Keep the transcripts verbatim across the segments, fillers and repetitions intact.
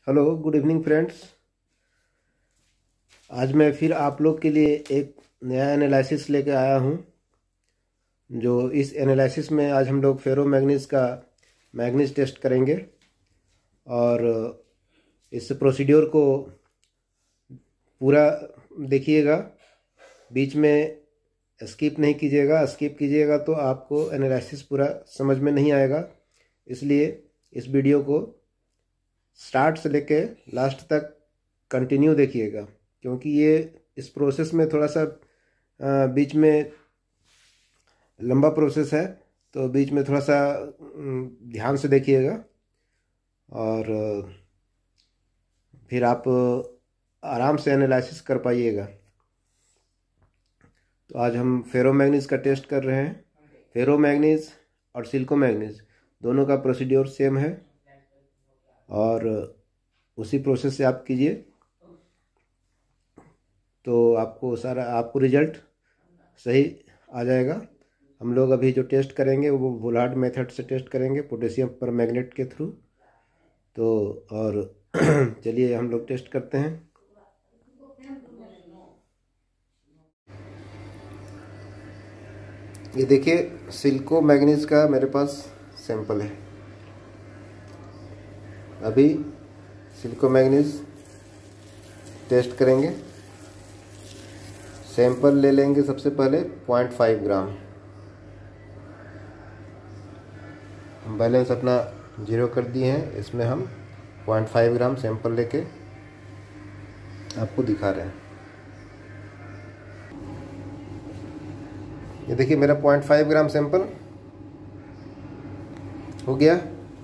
Hello, good evening friends. आज मैं फिर आप लोग के लिए एक नया एनालिसिस लेके आया हूँ। जो इस एनालिसिस में आज हम लोग फेरो मैग्नीज का मैग्नीज टेस्ट करेंगे और इस प्रोसीड्योर को पूरा देखिएगा, बीच में स्किप नहीं कीजिएगा। स्किप कीजिएगा तो आपको एनालिसिस पूरा समझ में नहीं आएगा, इसलिए इस वीडियो को स्टार्ट से लेके लास्ट तक कंटिन्यू देखिएगा, क्योंकि ये इस प्रोसेस में थोड़ा सा बीच में लंबा प्रोसेस है, तो बीच में थोड़ा सा ध्यान से देखिएगा और फिर आप आराम से एनालिसिस कर पाइएगा। तो आज हम फेरो मैग्नीज का टेस्ट कर रहे हैं। फेरो मैग्नीज और सिलिको मैग्नीज दोनों का प्रोसीड्योर सेम है और उसी प्रोसेस से आप कीजिए तो आपको सारा आपको रिजल्ट सही आ जाएगा। हम लोग अभी जो टेस्ट करेंगे वो वुलार्ड मेथड से टेस्ट करेंगे, पोटेशियम परमैंगनेट के थ्रू। तो और चलिए हम लोग टेस्ट करते हैं। ये देखिए, सिलिको मैग्नीज का मेरे पास सैंपल है। अभी सिलिको मैग्नीज टेस्ट करेंगे। सैंपल ले लेंगे सबसे पहले पॉइंट फाइव ग्राम। हम बैलेंस अपना जीरो कर दिए हैं, इसमें हम पॉइंट फाइव ग्राम सैंपल लेके आपको दिखा रहे हैं। ये देखिए, मेरा पॉइंट फाइव ग्राम सैंपल हो गया।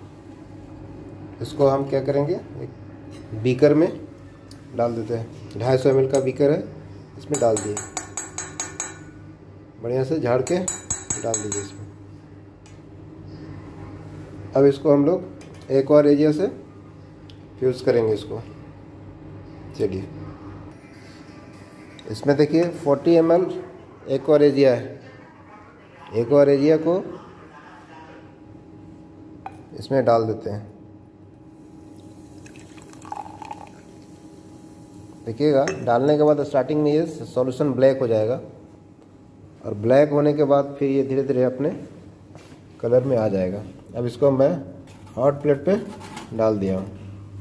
इसको हम क्या करेंगे, एक बीकर में डाल देते हैं। ढाई सौ एम एल का बीकर है, इसमें डाल दिए, बढ़िया से झाड़ के डाल दीजिए इसमें। अब इसको हम लोग एक और एरिया से फ्यूज करेंगे इसको। चलिए, इसमें देखिए फोर्टी एम एल एक और एरिया है। एक और एरिया को इसमें डाल देते हैं। देखिएगा, डालने के बाद स्टार्टिंग में ये सॉल्यूशन ब्लैक हो जाएगा और ब्लैक होने के बाद फिर ये धीरे धीरे अपने कलर में आ जाएगा। अब इसको मैं हॉट प्लेट पे डाल दिया हूँ।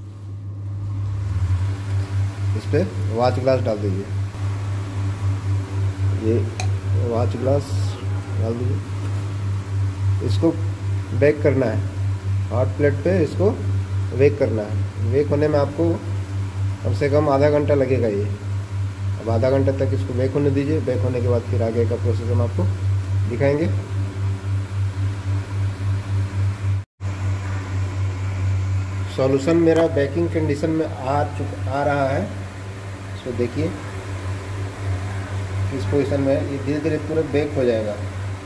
इस पे वॉच ग्लास डाल दीजिए। ये वॉच ग्लास डाल दीजिए। इसको बेक करना है हॉट प्लेट पे, इसको बेक करना है। बेक होने में आपको कम से कम आधा घंटा लगेगा ये। अब आधा घंटे तक इसको बेक होने दीजिए। बेक होने के बाद फिर आगे का प्रोसेस हम आपको दिखाएंगे। सॉल्यूशन मेरा बेकिंग कंडीशन में आ चुका आ रहा है। इसको देखिए, इस पोजीशन में ये धीरे धीरे पूरा बेक हो जाएगा।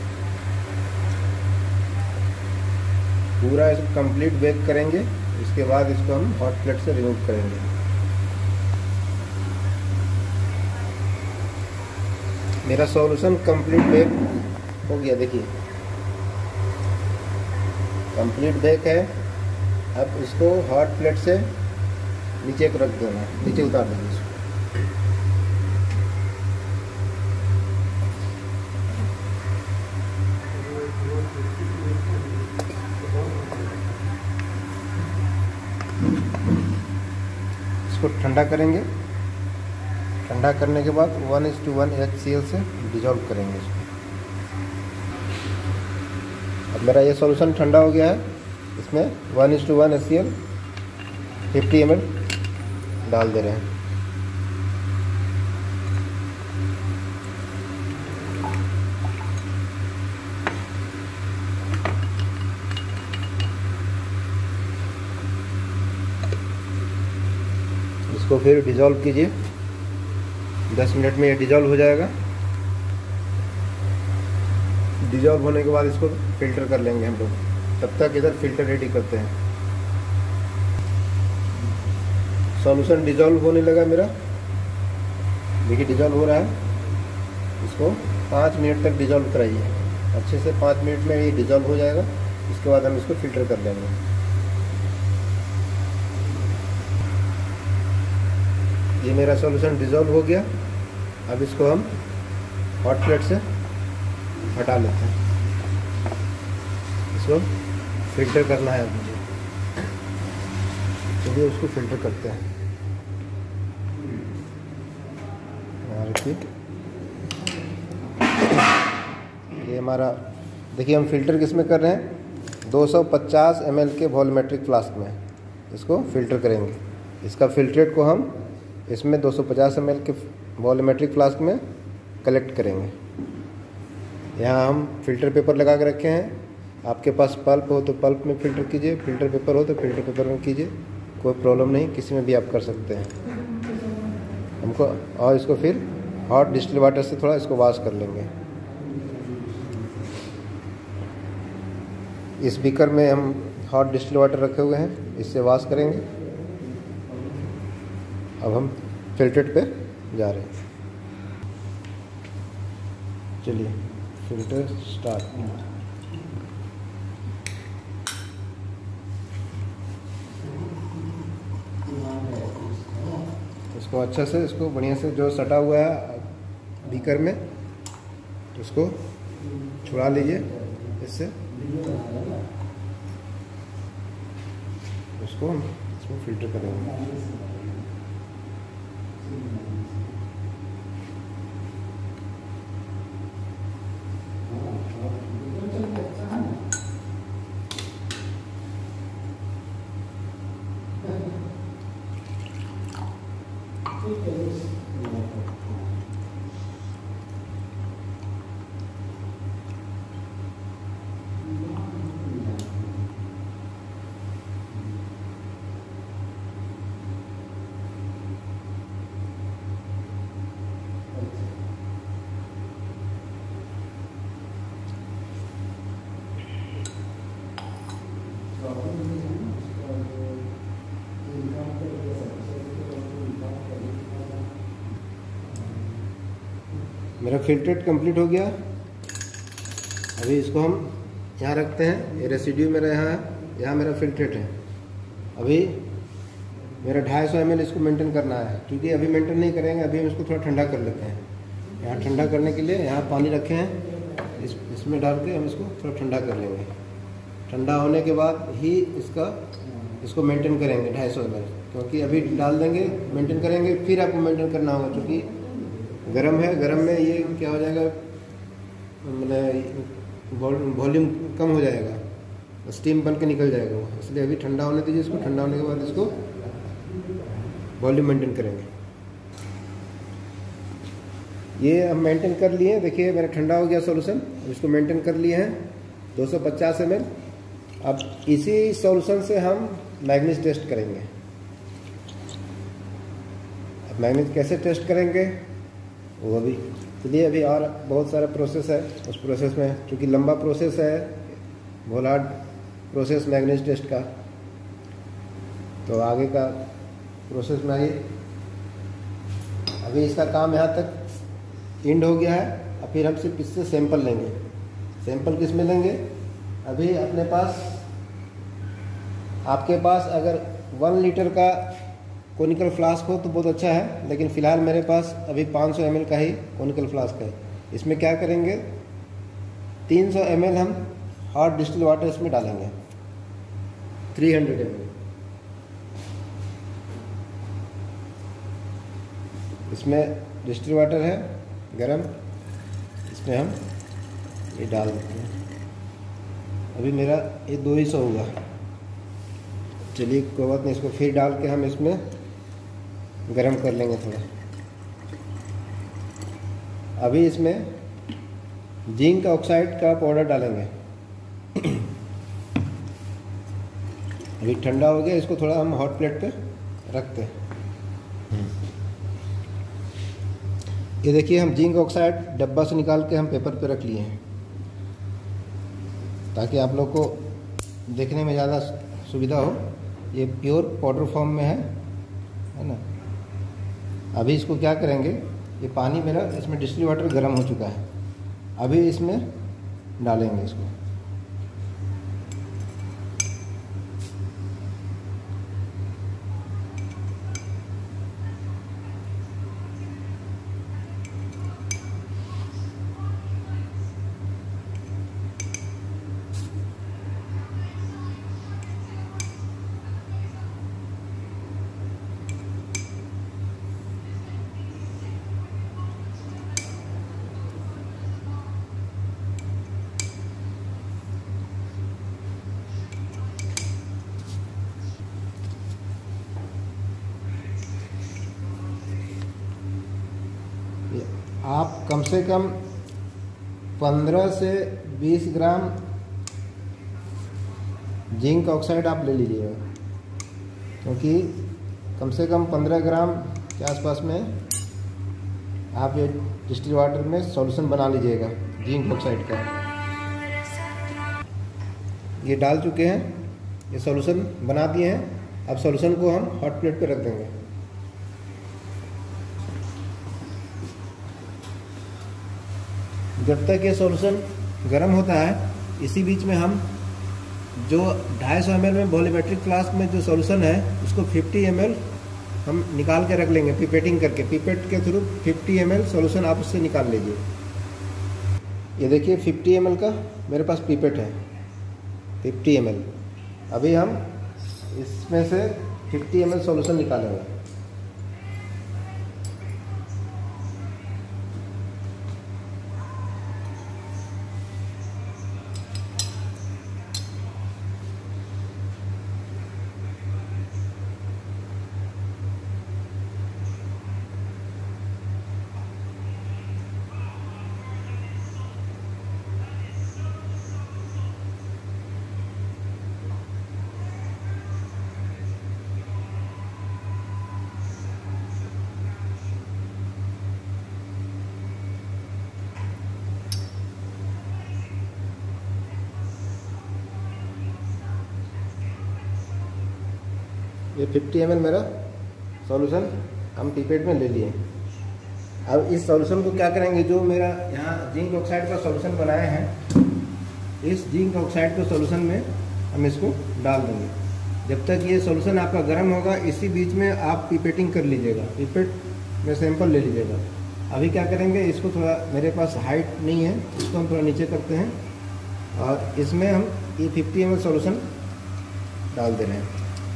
पूरा इसको कंप्लीट बेक करेंगे। इसके बाद इसको हम हॉट प्लेट से रिमूव करेंगे। मेरा सॉल्यूशन कंप्लीट बेक हो गया। देखिए, कंप्लीट बेक है। अब इसको हॉट प्लेट से नीचे को रख देना, नीचे उतार देंगे इसको। इसको ठंडा करेंगे। ठंडा करने के बाद one is to one H C L से डिजॉल्व करेंगे इसको। अब मेरा ये सॉल्यूशन ठंडा हो गया है। इसमें one is to one H C L fifty M L डाल दे रहे हैं। इसको फिर डिजॉल्व कीजिए। दस मिनट में ये डिजॉल्व हो जाएगा। डिजॉल्व होने के बाद इसको फिल्टर कर लेंगे हम लोग। तब तक इधर फिल्टर रेडी करते हैं। सॉल्यूशन डिजॉल्व होने लगा मेरा। देखिए, डिजॉल्व हो रहा है। इसको पाँच मिनट तक डिजॉल्व कराइए अच्छे से। पाँच मिनट में ये डिजॉल्व हो जाएगा। इसके बाद हम इसको फिल्टर कर लेंगे। ये मेरा सॉल्यूशन डिज़ोल्व हो गया। अब इसको हम हॉट प्लेट से हटा लेते हैं। इसको फिल्टर करना है मुझे, चलिए उसको फिल्टर करते हैं। रखिए, ये हमारा देखिए, हम फिल्टर किस में कर रहे हैं, दो सौ पचास एम एल के वॉल्यूमेट्रिक फ्लास्क में इसको फिल्टर करेंगे। इसका फिल्ट्रेट को हम इसमें दो सौ पचास एम एल के वॉल्यूमेट्रिक फ्लास्क में कलेक्ट करेंगे। यहाँ हम फिल्टर पेपर लगा के रखे हैं। आपके पास पल्प हो तो पल्प में फ़िल्टर कीजिए, फिल्टर पेपर हो तो फिल्टर पेपर में कीजिए, कोई प्रॉब्लम नहीं, किसी में भी आप कर सकते हैं हमको। और इसको फिर हॉट डिस्टिल वाटर से थोड़ा इसको वॉश कर लेंगे। इस बीकर में हम हॉट डिस्टिल वाटर रखे हुए हैं, इससे वॉश करेंगे। अब हम फिल्टरेट पे जा रहे हैं। चलिए फिल्टर स्टार्ट। इसको अच्छा से, इसको बढ़िया से जो सटा हुआ है बीकर में, उसको छुड़ा लीजिए इससे। उसको हम इसमें फिल्टर करेंगे। मेरा फिल्ट्रेट कंप्लीट हो गया। अभी इसको हम यहाँ रखते हैं। ये रेसिड्यू मेरा यहाँ है, यहाँ मेरा फिल्ट्रेट है। अभी मेरा ढाई सौ एम एल इसको मेंटेन करना है, क्योंकि अभी मेंटेन नहीं करेंगे, अभी हम इसको थोड़ा ठंडा कर लेते हैं। यहाँ ठंडा करने के लिए यहाँ पानी रखे हैं, इस इसमें डाल के हम इसको थोड़ा ठंडा कर लेंगे। ठंडा होने के बाद ही इसका इसको मेंटेन करेंगे ढाई सौ एम एल, क्योंकि अभी डाल देंगे मेंटेन करेंगे, फिर आपको मेंटेन करना होगा, क्योंकि गरम है। गरम में ये क्या हो जाएगा, मतलब वॉल्यूम कम हो जाएगा, स्टीम बन के निकल जाएगा वो। इसलिए अभी ठंडा होने दीजिए इसको। ठंडा होने के बाद इसको वॉल्यूम मेंटेन करेंगे। ये हम मेंटेन कर लिए। देखिए मेरा ठंडा हो गया सॉल्यूशन। इसको मेंटेन कर लिए हैं दो सौ पचास एम एल। अब इसी सॉल्यूशन से हम मैग्नीज टेस्ट करेंगे। अब मैग्नीज कैसे टेस्ट करेंगे वो भी, चलिए अभी और बहुत सारा प्रोसेस है। उस प्रोसेस में, क्योंकि लंबा प्रोसेस है, बहुत हार्ड प्रोसेस मैग्नीज टेस्ट का, तो आगे का प्रोसेस में आइए। अभी इसका काम यहाँ तक एंड हो गया है। अब फिर हम सिर्फ इससे सैंपल लेंगे। सैंपल किस में लेंगे, अभी अपने पास, आपके पास अगर वन लीटर का कोनिकल फ्लास्क हो तो बहुत अच्छा है, लेकिन फ़िलहाल मेरे पास अभी पाँच सौ एम एल का ही कोनिकल फ्लास्क है। इसमें क्या करेंगे, तीन सौ एम एल हम हॉट डिस्टिल वाटर इसमें डालेंगे, तीन सौ एम एल। इसमें डिस्टिल वाटर है गरम, इसमें हम ये डाल देते हैं। अभी मेरा ये दो ही सौ होगा। चलिए कोई बात नहीं, इसको फिर डाल के हम इसमें गरम कर लेंगे थोड़ा। अभी इसमें जिंक ऑक्साइड का पाउडर डालेंगे। अभी ठंडा हो गया, इसको थोड़ा हम हॉट प्लेट पे रखते हैं। ये देखिए, हम जिंक ऑक्साइड डब्बा से निकाल के हम पेपर पे रख लिए हैं, ताकि आप लोग को देखने में ज़्यादा सुविधा हो। ये प्योर पाउडर फॉर्म में है है ना। अभी इसको क्या करेंगे, ये पानी मेरा, इसमें डिस्टिल वाटर गर्म हो चुका है। अभी इसमें डालेंगे इसको। आप कम से कम पंद्रह से बीस ग्राम जिंक ऑक्साइड आप ले लीजिएगा, क्योंकि कम से कम पंद्रह ग्राम के आसपास में आप ये डिस्टिल वाटर में सॉल्यूशन बना लीजिएगा जिंक ऑक्साइड का। ये डाल चुके हैं, ये सॉल्यूशन बना दिए हैं। अब सॉल्यूशन को हम हॉट प्लेट पे रख देंगे। जब तक ये सॉल्यूशन गर्म होता है, इसी बीच में हम जो ढाई सौ एम एल में वॉल्यूमेट्रिक फ्लास्क में जो सॉल्यूशन है उसको पचास एम एल हम निकाल के रख लेंगे, पिपेटिंग करके। पिपेट के थ्रू पचास एम एल सॉल्यूशन आप उससे निकाल लीजिए। ये देखिए पचास एम एल का मेरे पास पिपेट है, पचास एम एल। अभी हम इसमें से पचास एम एल सॉल्यूशन निकालेंगे। ये पचास एम एल मेरा सॉल्यूशन हम पिपेट में ले लिए। अब इस सॉल्यूशन को क्या करेंगे, जो मेरा यहाँ जिंक ऑक्साइड का सॉल्यूशन बनाए हैं, इस जिंक ऑक्साइड के सॉल्यूशन में हम इसको डाल देंगे। जब तक ये सॉल्यूशन आपका गर्म होगा, इसी बीच में आप पिपेटिंग कर लीजिएगा, पिपेट में सैंपल ले लीजिएगा। अभी क्या करेंगे, इसको थोड़ा, मेरे पास हाइट नहीं है, इसको हम थोड़ा नीचे करते हैं और इसमें हम ये पचास एम एल सॉल्यूशन डाल दे रहे हैं।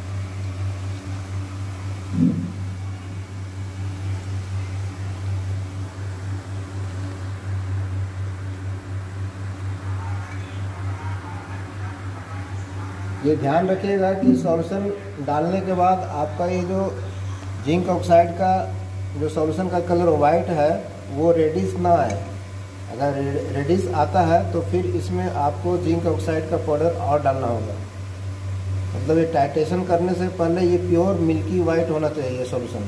ये ध्यान रखिएगा कि सॉल्यूशन डालने के बाद आपका ये जो जिंक ऑक्साइड का जो सॉल्यूशन का कलर वाइट है वो रेडिश ना आए। अगर रेडिश आता है तो फिर इसमें आपको जिंक ऑक्साइड का पाउडर और डालना होगा। मतलब ये टाइट्रेशन करने से पहले ये प्योर मिल्की वाइट होना चाहिए सॉल्यूशन।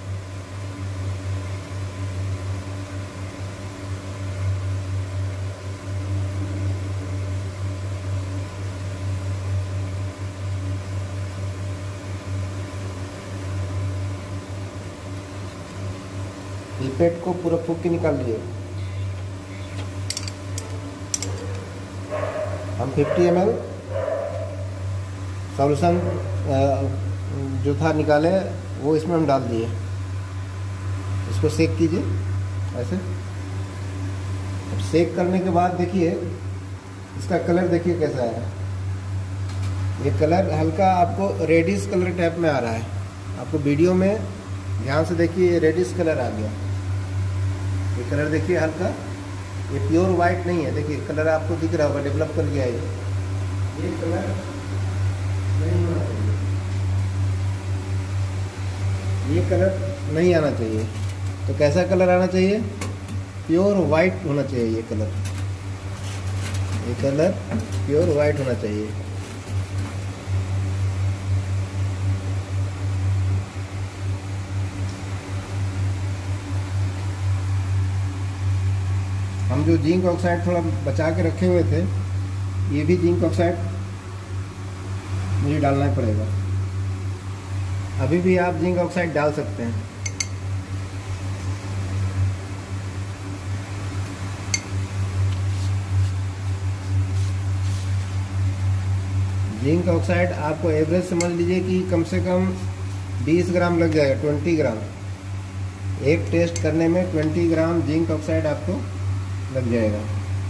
पिपेट को पूरा फूक के निकाल लिए। हम पचास एम एल सॉल्यूशन जो था निकाले वो इसमें हम डाल दिए। इसको सेक कीजिए ऐसे। अब सेक करने के बाद देखिए इसका कलर देखिए कैसा है। ये कलर हल्का आपको रेडिश कलर टाइप में आ रहा है। आपको वीडियो में ध्यान से देखिए, रेडिश कलर आ गया। ये कलर देखिए हल्का, ये प्योर वाइट नहीं है। देखिए कलर आपको दिख रहा होगा, डेवलप कर गया है। ये कलर नहीं होना चाहिए, ये कलर नहीं आना चाहिए। तो कैसा कलर आना चाहिए? प्योर वाइट होना चाहिए ये कलर। ये कलर प्योर वाइट होना चाहिए। हम जो जिंक ऑक्साइड थोड़ा बचा के रखे हुए थे, ये भी जिंक ऑक्साइड मुझे डालना ही पड़ेगा। अभी भी आप जिंक ऑक्साइड डाल सकते हैं। जिंक ऑक्साइड आपको एवरेज समझ लीजिए कि कम से कम बीस ग्राम लग जाएगा, बीस ग्राम। एक टेस्ट करने में बीस ग्राम जिंक ऑक्साइड आपको लग जाएगा।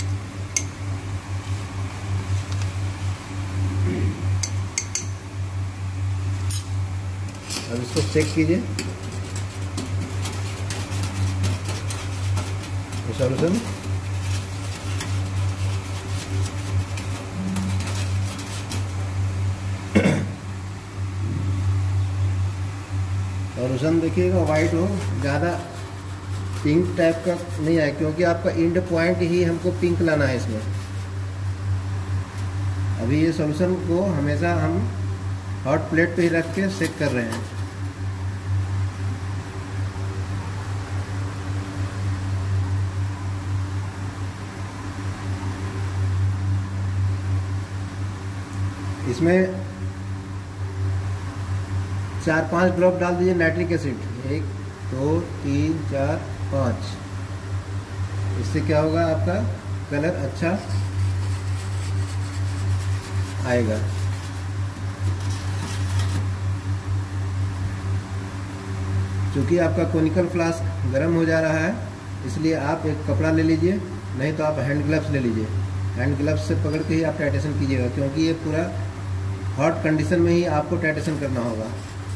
अब इसको चेक कीजिए सॉल्यूशन। सॉल्यूशन देखिएगा वाइट हो, ज़्यादा पिंक टाइप का नहीं आया, क्योंकि आपका इंड पॉइंट ही हमको पिंक लाना है इसमें। अभी ये सॉल्यूशन को हमेशा हम हॉट प्लेट पे ही रख के सेक कर रहे हैं। इसमें चार पांच ड्रॉप डाल दीजिए नाइट्रिक एसिड, एक दो तीन चार पाँच। इससे क्या होगा, आपका कलर अच्छा आएगा। क्योंकि आपका कोनिकल फ्लास्क गर्म हो जा रहा है, इसलिए आप एक कपड़ा ले लीजिए, नहीं तो आप हैंड ग्लव्स ले लीजिए। हैंड ग्लव्स से पकड़ के ही आप टाइटेशन कीजिएगा, क्योंकि ये पूरा हॉट कंडीशन में ही आपको टाइटेशन करना होगा।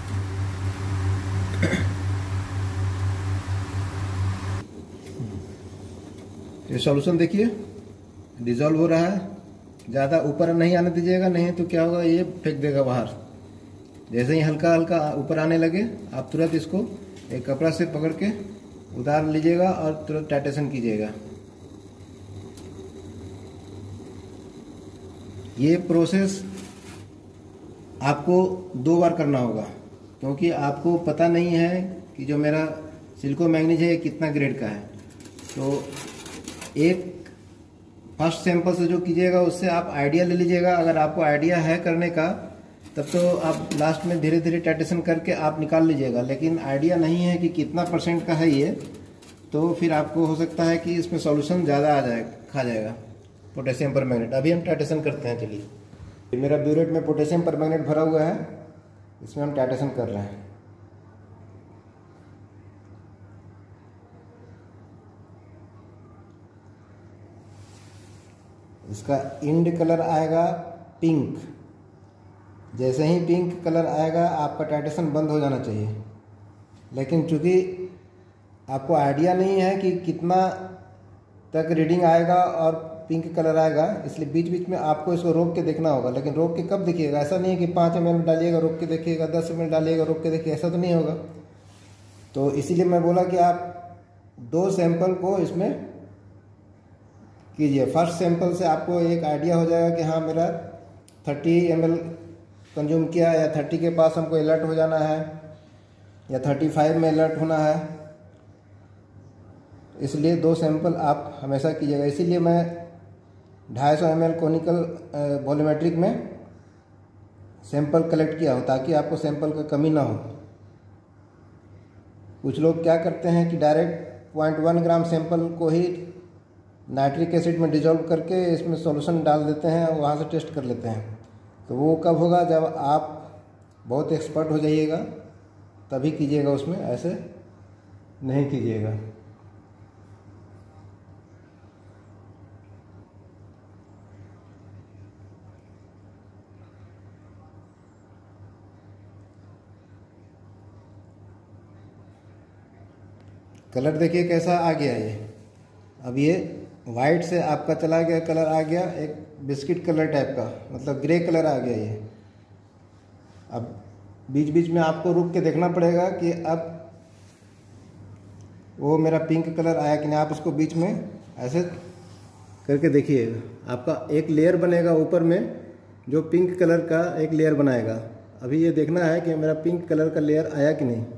ये सॉल्यूशन देखिए डिजॉल्व हो रहा है। ज़्यादा ऊपर नहीं आने दीजिएगा, नहीं तो क्या होगा, ये फेंक देगा बाहर। जैसे ही हल्का हल्का ऊपर आने लगे, आप तुरंत इसको एक कपड़ा से पकड़ के उतार लीजिएगा और तुरंत टाइटेशन कीजिएगा। ये प्रोसेस आपको दो बार करना होगा, क्योंकि आपको पता नहीं है कि जो मेरा सिलिको मैग्नीज है कितना ग्रेड का है। तो एक फर्स्ट सैंपल से जो कीजिएगा उससे आप आइडिया ले लीजिएगा। अगर आपको आइडिया है करने का, तब तो आप लास्ट में धीरे धीरे टाइटेशन करके आप निकाल लीजिएगा। लेकिन आइडिया नहीं है कि कितना परसेंट का है ये, तो फिर आपको हो सकता है कि इसमें सॉल्यूशन ज़्यादा आ जाए खा जाएगा पोटेशियम परमैंगनेट। अभी हम टाइटेशन करते हैं। चलिए, मेरा ब्यूरेट में पोटेशियम परमैंगनेट भरा हुआ है, इसमें हम टाइटेशन कर रहे हैं। इसका इंड कलर आएगा पिंक। जैसे ही पिंक कलर आएगा आपका टाइटेशन बंद हो जाना चाहिए। लेकिन चूंकि आपको आइडिया नहीं है कि कितना तक रीडिंग आएगा और पिंक कलर आएगा, इसलिए बीच बीच में आपको इसको रोक के देखना होगा। लेकिन रोक के कब देखिएगा, ऐसा नहीं है कि पाँच एम एल डालिएगा रोक के देखिएगा, दस एम एल डालिएगा रोक के देखिए, ऐसा तो नहीं होगा। तो इसीलिए मैं बोला कि आप दो सैंपल को इसमें कीजिए। फर्स्ट सैंपल से आपको एक आइडिया हो जाएगा कि हाँ मेरा थर्टी एम एल कंज्यूम किया, या थर्टी के पास हमको अलर्ट हो जाना है, या थर्टी फाइव में अलर्ट होना है। इसलिए दो सैंपल आप हमेशा कीजिएगा। इसीलिए मैं ढाई सौ एम एल कोनिकल वॉल्यूमेट्रिक में सैंपल कलेक्ट किया हो, ताकि आपको सैंपल का कमी ना हो। कुछ लोग क्या करते हैं कि direct point one gram sample को ही नाइट्रिक एसिड में डिजॉल्व करके इसमें सॉल्यूशन डाल देते हैं, वहाँ से टेस्ट कर लेते हैं। तो वो कब होगा, जब आप बहुत एक्सपर्ट हो जाइएगा तभी कीजिएगा उसमें, ऐसे नहीं कीजिएगा। कलर देखिए कैसा आ गया ये। अब ये वाइट से आपका चला गया, कलर आ गया एक बिस्किट कलर टाइप का, मतलब ग्रे कलर आ गया ये। अब बीच बीच में आपको रुक के देखना पड़ेगा कि अब वो मेरा पिंक कलर आया कि नहीं। आप उसको बीच में ऐसे करके देखिएगा, आपका एक लेयर बनेगा ऊपर में, जो पिंक कलर का एक लेयर बनाएगा। अभी ये देखना है कि मेरा पिंक कलर का लेयर आया कि नहीं।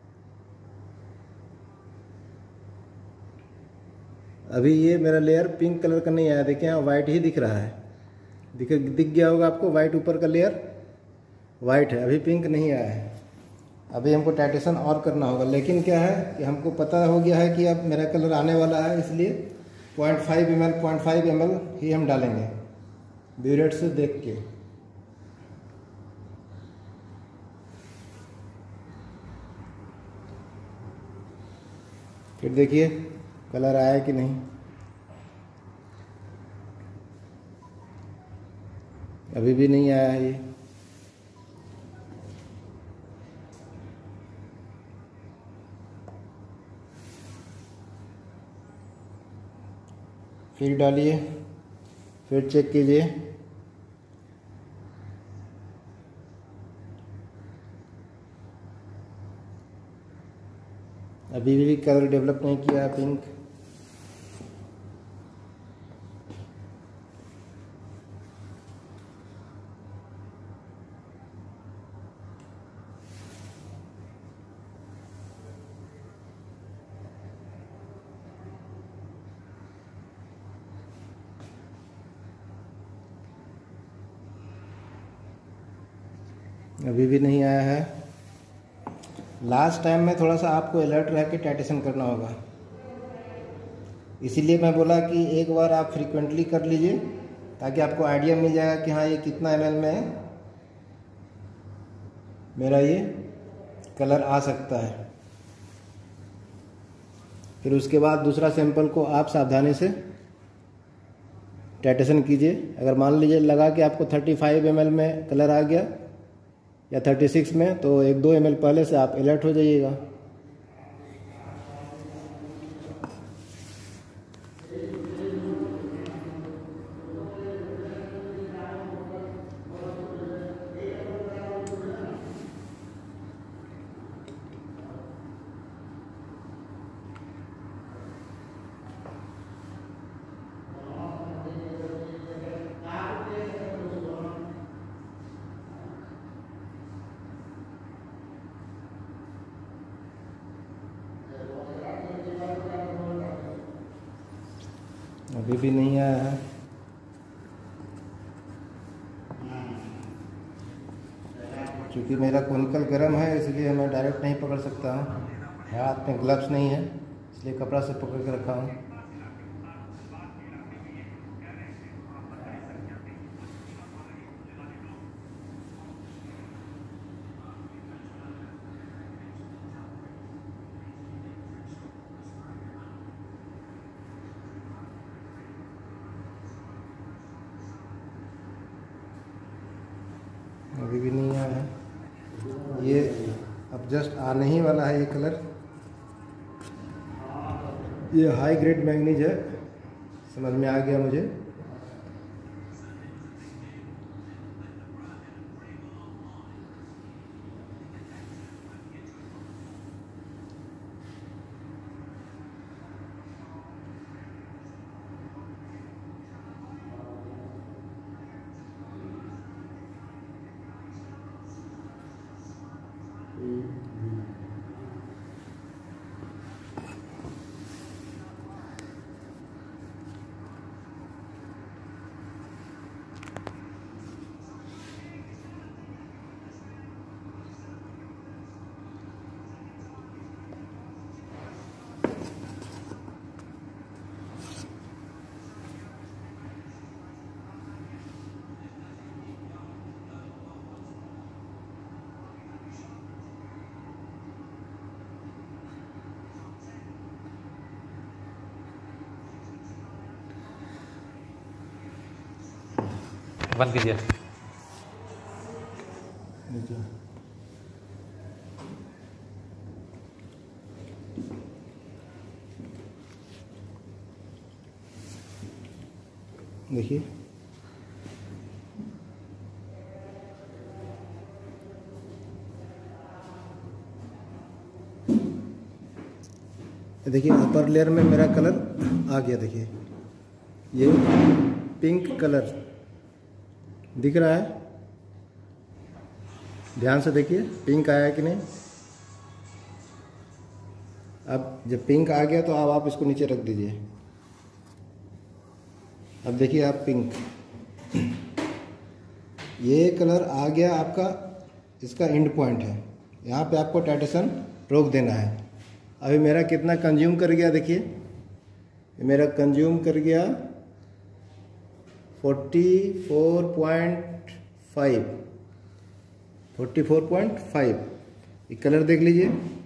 अभी ये मेरा लेयर पिंक कलर का नहीं आया, देखिए यहाँ वाइट ही दिख रहा है। दिख दिख गया होगा आपको, वाइट ऊपर का लेयर वाइट है, अभी पिंक नहीं आया है। अभी हमको टाइटेशन और करना होगा। लेकिन क्या है कि हमको पता हो गया है कि अब मेरा कलर आने वाला है, इसलिए point five M L point five M L ही हम डालेंगे ब्यूरेट से देख के। फिर देखिए कलर आया कि नहीं। अभी भी नहीं आया है ये। फिर डालिए, फिर चेक कीजिए। अभी भी कलर डेवलप नहीं किया पिंक। अभी भी नहीं आया है। लास्ट टाइम में थोड़ा सा आपको अलर्ट रह के टाइटेशन करना होगा, इसीलिए मैं बोला कि एक बार आप फ्रीक्वेंटली कर लीजिए ताकि आपको आइडिया मिल जाएगा कि हाँ ये कितना एम एल में मेरा ये कलर आ सकता है। फिर उसके बाद दूसरा सैंपल को आप सावधानी से टाइटेशन कीजिए। अगर मान लीजिए लगा कि आपको पैंतीस एम एल में कलर आ गया या छत्तीस में, तो एक दो एम एल पहले से आप अलर्ट हो जाइएगा। अभी भी नहीं आया है। क्योंकि मेरा कोनिकल गर्म है इसलिए मैं डायरेक्ट नहीं पकड़ सकता हूँ, हाथ में ग्लव्स नहीं है इसलिए कपड़ा से पकड़ के रखा हूँ। अभी भी नहीं आया है। ये अब जस्ट आने ही वाला है ये कलर। ये हाई ग्रेड मैंगनीज है, समझ में आ गया मुझे। बंद कीजिए। देखिए देखिए अपर लेयर में मेरा कलर आ गया। देखिए ये पिंक कलर दिख रहा है, ध्यान से देखिए पिंक आया कि नहीं। अब जब पिंक आ गया तो अब आप इसको नीचे रख दीजिए। अब देखिए आप पिंक, ये कलर आ गया आपका, इसका एंड पॉइंट है। यहाँ पे आपको टाइटेशन रोक देना है। अभी मेरा कितना कंज्यूम कर गया देखिए, मेरा कंज्यूम कर गया चौवालीस पॉइंट फाइव चौवालीस पॉइंट फाइव। ये कलर देख लीजिए।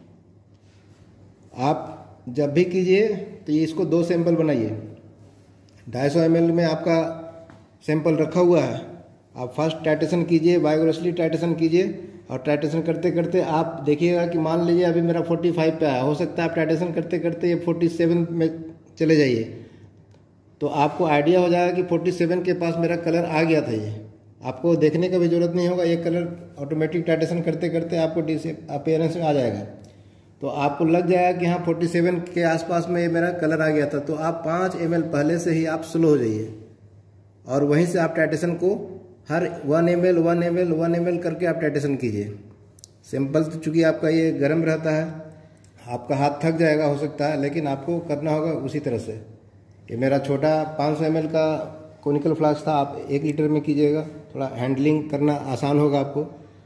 आप जब भी कीजिए तो ये इसको दो सैंपल बनाइए। ढाई सौ एम एल में आपका सैंपल रखा हुआ है, आप फर्स्ट टाइटेशन कीजिए, वाइगोरसली टाइटेशन कीजिए और टाइटेशन करते करते आप देखिएगा कि मान लीजिए अभी मेरा पैंतालीस पे आया, हो सकता है आप टाइटेशन करते करते ये सैंतालीस में चले जाइए, तो आपको आइडिया हो जाएगा कि सैंतालीस के पास मेरा कलर आ गया था। ये आपको देखने का भी जरूरत नहीं होगा, ये कलर ऑटोमेटिक टाइटेशन करते करते आपको अपीयरेंस में आ जाएगा। तो आपको लग जाएगा कि हाँ सैंतालीस के आसपास में ये मेरा कलर आ गया था। तो आप पाँच एम एल पहले से ही आप स्लो हो जाइए और वहीं से आप टाइटेशन को हर one M L one M L one M L करके आप टाइटेशन कीजिए। सिंपल तो चूँकि आपका ये गर्म रहता है, आपका हाथ थक जाएगा हो सकता है, लेकिन आपको करना होगा उसी तरह से। ये मेरा छोटा पाँच सौ एम एल का कोनिकल फ्लास्क था, आप एक लीटर में कीजिएगा, थोड़ा हैंडलिंग करना आसान होगा आपको।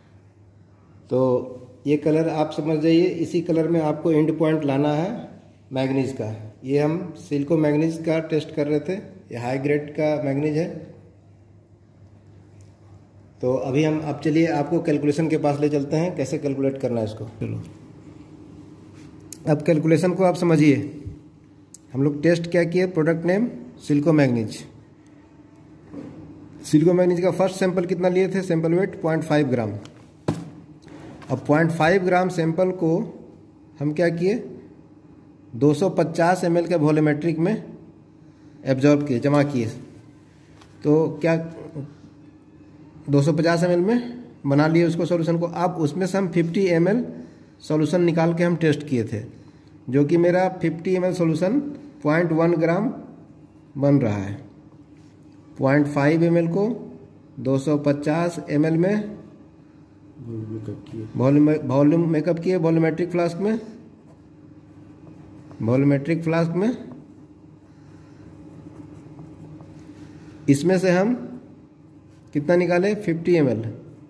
तो ये कलर आप समझ जाइए, इसी कलर में आपको एंड पॉइंट लाना है मैग्नीज का। ये हम सिल्को मैग्नीज का टेस्ट कर रहे थे, ये हाई ग्रेड का मैग्नीज है। तो अभी हम अब चलिए आपको कैलकुलेशन के पास ले चलते हैं, कैसे कैलकुलेट करना है इसको। चलो अब कैलकुलेशन को आप समझिए। हम लोग टेस्ट क्या किए, product name silico manganese. Silico manganese का फर्स्ट सैंपल कितना लिए थे, sample weight point five gram. अब पॉइंट फाइव ग्राम सैंपल को हम क्या किए, दो सौ पचास एम एल के वॉल्यूमेट्रिक में एब्जॉर्ब किए, जमा किए। तो क्या दो सौ पचास एम एल में बना लिए उसको सॉल्यूशन को। अब उसमें से हम पचास एम एल सॉल्यूशन निकाल के हम टेस्ट किए थे, जो कि मेरा पचास M L solution point one gram बन रहा है। पॉइंट फाइव एम एल को दो सौ पचास एम एल में वॉल्यूम वॉल्यूम मेकअप किए वॉल्यूमेट्रिक फ्लास्क में, वॉल्यूमेट्रिक फ्लास्क में इसमें से हम कितना निकाले, पचास एम एल।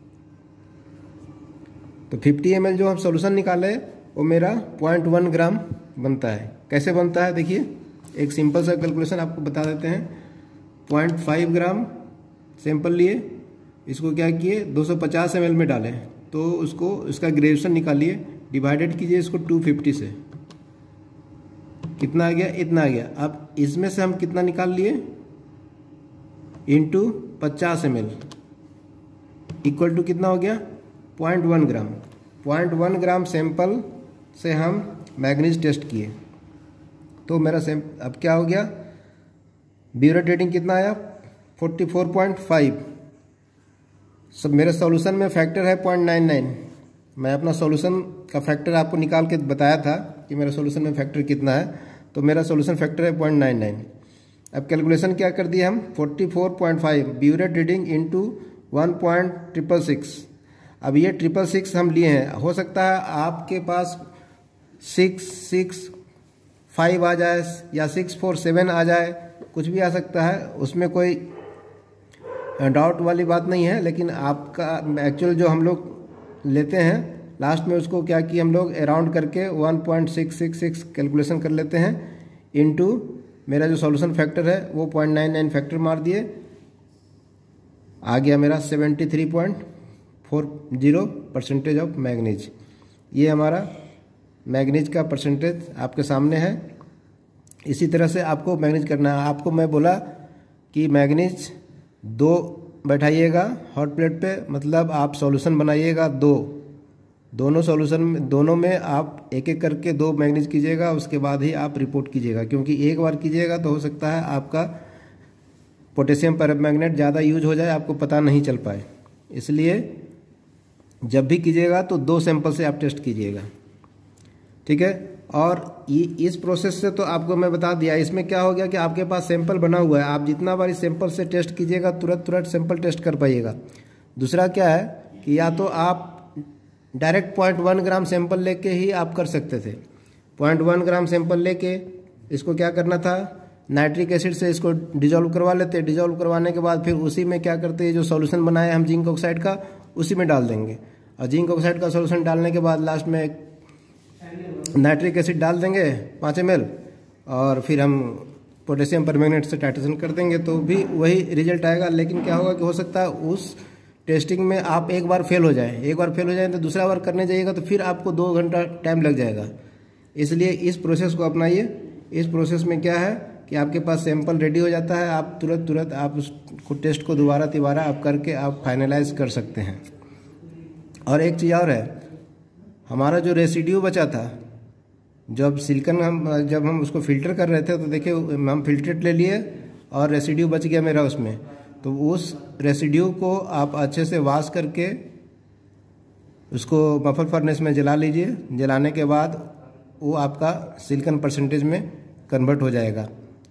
तो पचास एम एल जो हम सॉल्यूशन निकाले वो मेरा पॉइंट वन ग्राम बनता है। कैसे बनता है देखिए, एक सिंपल सा कैलकुलेशन आपको बता देते हैं। पॉइंट फाइव ग्राम सैंपल लिए, इसको क्या किए दो सौ पचास एम एल में डालें, तो उसको इसका ग्रेजुएशन निकालिए, डिवाइडेड कीजिए इसको दो सौ पचास से, कितना आ गया, इतना आ गया। अब इसमें से हम कितना निकाल लिए, इंटू पचास एम एल इक्वल टू कितना हो गया, point one gram. Point one gram sample से हम मैग्नीज टेस्ट किए, तो मेरा सैंप अब क्या हो गया, ब्यूरेट रेटिंग कितना आया, फोर्टी फोर पॉइंट फाइव। सब मेरे सॉल्यूशन में फैक्टर है पॉइंट नाइन नाइन। मैं अपना सॉल्यूशन का फैक्टर आपको निकाल के बताया था कि मेरा सॉल्यूशन में फैक्टर कितना है, तो मेरा सॉल्यूशन फैक्टर है पॉइंट नाइन नाइन। अब कैलकुलेशन क्या कर दिया हम, forty four point five burette reading into one point triple six. अब ये ट्रिपल सिक्स हम लिए हैं, हो सकता है आपके पास सिक्स सिक्स फाइव आ जाए या सिक्स फोर सेवन आ जाए, कुछ भी आ सकता है, उसमें कोई डाउट वाली बात नहीं है। लेकिन आपका एक्चुअल जो हम लोग लेते हैं लास्ट में, उसको क्या किया हम लोग अराउंड करके one point six six six calculation कर लेते हैं, इनटू मेरा जो सॉल्यूशन फैक्टर है वो पॉइंट नाइन नाइन फैक्टर मार दिए, आ गया मेरा seventy three point four zero percentage of manganese. ये हमारा मैग्नीज का परसेंटेज आपके सामने है। इसी तरह से आपको मैग्नीज करना है। आपको मैं बोला कि मैग्नीज दो बैठाइएगा हॉट प्लेट पे, मतलब आप सॉल्यूशन बनाइएगा दो, दोनों सॉल्यूशन में दोनों में आप एक एक करके दो मैग्नीज कीजिएगा, उसके बाद ही आप रिपोर्ट कीजिएगा। क्योंकि एक बार कीजिएगा तो हो सकता है आपका पोटेशियम परमैंगनेट ज़्यादा यूज हो जाए, आपको पता नहीं चल पाए। इसलिए जब भी कीजिएगा तो दो सैंपल से आप टेस्ट कीजिएगा, ठीक है। और इस प्रोसेस से तो आपको मैं बता दिया, इसमें क्या हो गया कि आपके पास सैंपल बना हुआ है, आप जितना बार इस सैंपल से टेस्ट कीजिएगा तुरंत तुरंत सैंपल टेस्ट कर पाइएगा। दूसरा क्या है कि या तो आप direct point one gram sample लेके ही आप कर सकते थे। पॉइंट वन ग्राम सैंपल लेके इसको क्या करना था, नाइट्रिक एसिड से इसको डिजोल्व करवा लेते। डिजोल्व करवाने के बाद फिर उसी में क्या करते हैं, जो सॉल्यूशन बनाया हम जिंक ऑक्साइड का उसी में डाल देंगे, और जिंक ऑक्साइड का सॉल्यूशन डालने के बाद लास्ट में नाइट्रिक एसिड डाल देंगे पाँच एम एल, और फिर हम पोटेशियम परमैंगनेट से टाइट्रेशन कर देंगे, तो भी वही रिजल्ट आएगा। लेकिन क्या होगा कि हो सकता है उस टेस्टिंग में आप एक बार फेल हो जाए, एक बार फेल हो जाए तो दूसरा बार करने जाइएगा तो फिर आपको दो घंटा टाइम लग जाएगा। इसलिए इस प्रोसेस को अपनाइए। इस प्रोसेस में क्या है कि आपके पास सैंपल रेडी हो जाता है, आप तुरंत तुरंत आप उसको टेस्ट को दोबारा तिबारा आप करके आप फाइनलाइज कर सकते हैं। और एक चीज़ और है, हमारा जो रेसिड्यू बचा था, जब सिलिकन हम जब हम उसको फिल्टर कर रहे थे तो देखिए हम फिल्ट्रेट ले लिए और रेसिड्यू बच गया मेरा उसमें, तो उस रेसिड्यू को आप अच्छे से वॉश करके उसको मफल फर्नेस में जला लीजिए। जलाने के बाद वो आपका सिलिकॉन परसेंटेज में कन्वर्ट हो जाएगा।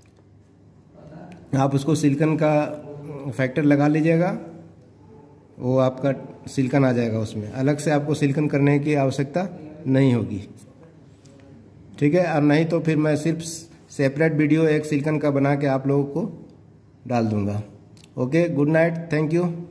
आप उसको सिलिकॉन का फैक्टर लगा लीजिएगा, वो आपका सिलिकॉन आ जाएगा उसमें। अलग से आपको सिलिकॉन करने की आवश्यकता नहीं होगी, ठीक है। और नहीं तो फिर मैं सिर्फ सेपरेट वीडियो एक सिलिकॉन का बना के आप लोगों को डाल दूंगा। Okay, good night, thank you.